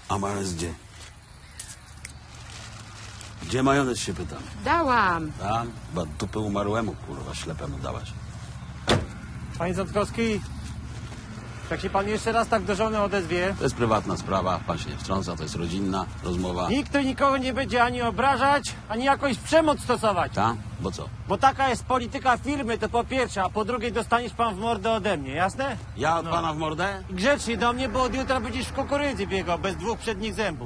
A majonez gdzie? Gdzie majonez, się pytam? Dałam. Tam? Chyba dupy umarłemu, kurwa, ślepemu dałaś. Panie Zątkowski, jak się pan jeszcze raz tak do żony odezwie, To jest prywatna sprawa, pan się nie wtrąca, to jest rodzinna rozmowa. nikt tu nikogo nie będzie ani obrażać, ani jakoś przemoc stosować. Ta? Bo co? Bo taka jest polityka firmy, to po pierwsze, a po drugie dostaniesz pan w mordę ode mnie, jasne? Ja od pana w mordę? I grzecznie do mnie, bo od jutra będziesz w kukurydzy biegał, bez dwóch przednich zębów.